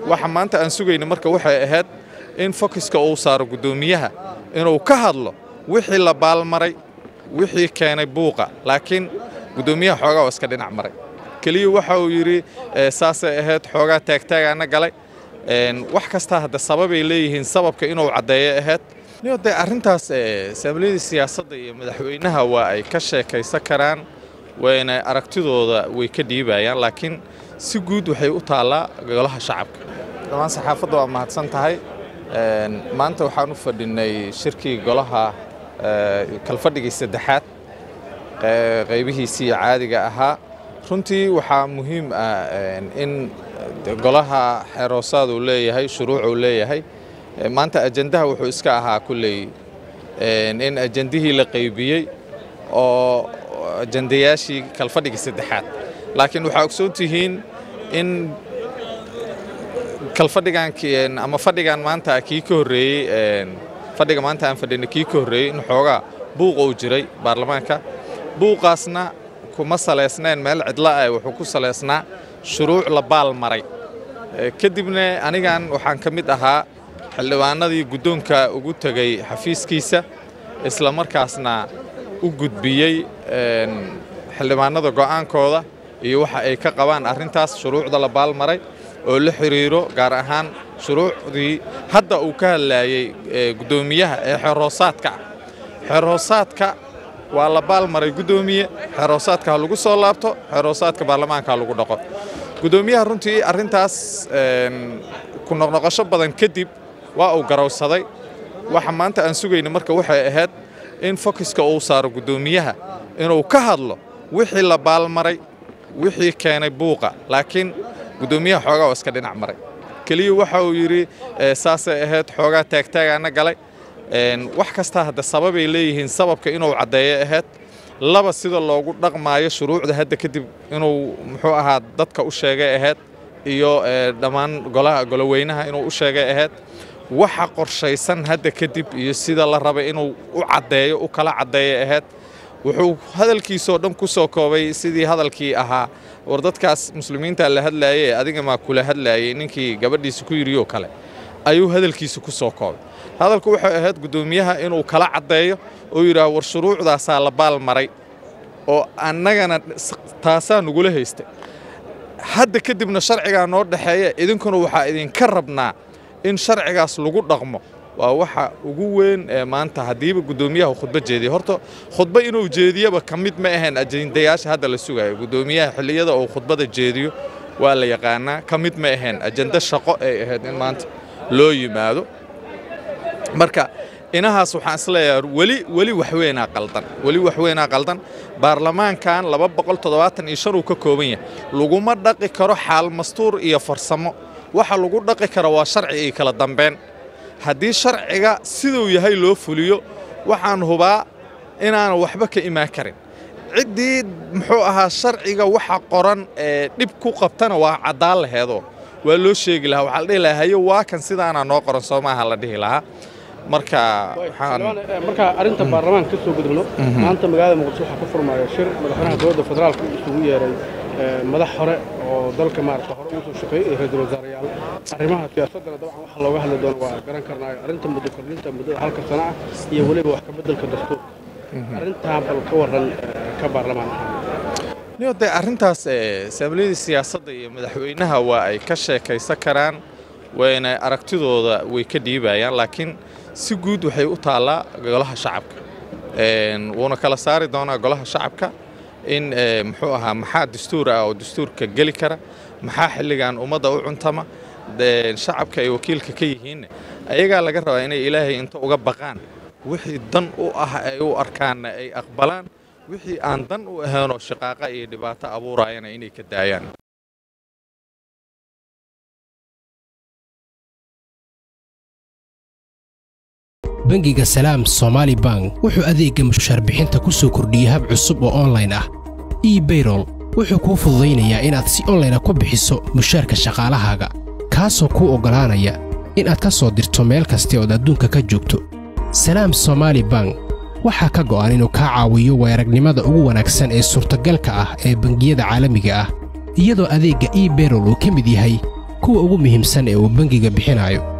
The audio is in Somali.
waxa maanta aan sugayno marka waxay ahayd in focuska uu saaro gudoomiyaha inuu ka hadlo wixii la baalmaray wixii keenay buuqa laakiin gudoomiyaha xoogaa iska dhinac maray kaliya waxa uu yiri saasay ahayd xoogaa taagtaagana galay wax kasta hadda sabab ay leeyihiin sababka inuu cadeeyo ahayd niyoday arintaas saamilada siyaasadda iyo madaxweynaha waa ay ka sheekaysan karaan wayna aragtidooda way ka dhiibayaan laakiin si guud waxay u taalaa golaha shacabka dhammaan saxaafadda waa mahadsan tahay maanta waxaan u fadhinay shirkii golaha kalfadhigii saddexaad qaybihiisii caadiga ahaa runtii waxaa muhiim ah in golaha xeeroosaad uu leeyahay shuruuc uu leeyahay maanta ajandaha wuxuu iska ahaa kulley in ajandihii la qaybiyey oo ajandayaashii kalfadhigii saddexaad laakiin waxaa ogsoon tihiin in kalfadhigan ama fadhigan maanta kii ka horeeyay fadhiga maanta aan fadhino kii ka horeeyay in xoogaa buuq uu jiray baarlamaanka buuqaasna kuma saleysneen meel cidla ah wuxuu ku saleysnaa shuruuc la baal maray kadibna anigan waxaan ka mid ahaa xildhibaanadii guddoonka ugu tagay xafiiskiisa isla markaasna u gudbiyey xildhibaanada go'aankooda iyo waxa ay ka qabaan arrintaas shuruucda la baal maray oo la xiriiro gaar ahaan shuruucdii hadda uu ka hadlayay gudoomiyaha ee xeeroosaadka waa la baal maray gudoomiye xeeroosaadka lagu soo laabto xeeroosaadka baarlamaanka lagu dhaqo gudoomiyaha runtii arrintaas ku noqnoqosho badan kadib waa uu garowsaday waxa maanta aan sugayno marka waxay ahayd in focuska uu saaro gudoomiyaha inuu ka hadlo wixii la baalmaray wixii keenay buuqa laakiin gudoomiyaha xoogaa iska dhinac maray kaliya waxa uu yiri saasay ahayd xoogaa taagtaagana galay wax kasta hadda sabab ay leeyihiin sababka inuu cadeeyo ahayd laba sida loogu dhaqmaayo shuruucda hadda kadib inuu muxuu ahaa dadka u sheegay ahayd iyo dhammaan goloweynaha inuu u sheegay ahayd waxa qorshaysan hadda kadib iyo sida la rabay inuu u cadeeyo u kala cadeeyo ahayd wuxuu hadalkiisa dhan ku soo koobay sidii hadalkii ahaa war dadkaas muslimiinta la hadlayay adiga ma kula hadlayay ninkii gabadhiisa ku yiriyo kale ayuu hadalkiisa ku soo koobay hadalku wuxuu ahayd gudoomiyaha inuu kala cadeeyo oo yiraahdo war shuruucdaas la baal maray oo annagana taasaan nugula haystay hadda kadibna sharciga noo dhaxeeya idinkuna waxa idin ka rabnaa in sharcigaas lagu dhaqmo waa waxa ugu weyn maanta hadiiba gudoomiyaha khudbad jeediyo horta khudbad inuu jeediyaba kamid ma ahayn ajandayaasha hadda la sugayo gudoomiyaha xilliyada oo khudbada jeediyo waa la yaqaanaa kamid ma ahayn ajanda shaqo ay ahayd in maanta loo yimaado marka inahaas waxaan isleeyahay weli wax weynaa qaldan baarlamaankan 275 uu ka kooban yahay laguma dhaqi karo xaal mastuur iyo farsamo waxa lagu dhaqi karo waa sharci iyo kala dambeyn haddii sharciga siduu yahay loo fuliyo waxaan hubaa inaan waxba ka imaan karin ciddii muxuu ahaa sharciga waxa qoran dhib ku qabtana waa cadaan laheedo waa loo sheegi lahaa waxa la dhihi lahaa hayo waa kan sidaana noo qoran Soomaaliya la dhihi lahaa marka arinta baarlamaanka ka soo gudubno maanta magaalada Muqdisho waxa ka furmaya shir madaxweynaha dowladda federaalka isugu yeeray madax hore oo dalka maarta hore u soo shaqeeyay ra'iisul wasaarayaal arrimaha siyaasadda dabcan waxa looga hadli doono waa garan karnaa arinta muddo kordhinta muddada halka sano ah iyo waliba wax ka bedelka dastuurka arinta bal ka waran ka baarlamaanka niyoday arintaas saamilada siyaasadda iyo madaxweynaha waa ay ka sheekaysan karaan wayna aragtidooda way ka dhiibayaan laakiin si guud waxay u taalaa golaha shacabka wuuna kala saari doonaa golaha shacabka in muxuu ahaa maxaa dastuur ah oo dastuurka gali kara maxaa xilligan ummadda u cuntama shacabka ay wakiilka ka yihiin ayaga laga rabaa inay ilaahay inta uga baqaan wixii dan u ah ay u arkaan ay aqbalaan wixii aan dan u ahayn oo shaqaaqa iyo dhibaato abuurayana inay ka daayaan bangiga Salaam Somali Bank wuxuu adeegga mushaar bixinta ku soo kordhiyay hab cusub oo online ah e-payroll wuxuu kuu fududeynayaa inaad si online ku bixiso mushaarka shaqaalahaaga kaasoo kuu ogolaanaya inaad ka soo dirto meel kasta oo adduunka ka joogto Salaam Somali Bank waxaa ka go'an inuu ka caawiyo weeragnimada ugu wanaagsan ee suurtagalka ah ee bangiyada caalamiga ah iyadoo adeegga e-payroll uu ka mid yahay kuwa ugu muhiimsan ee uu bangiga bixinayo.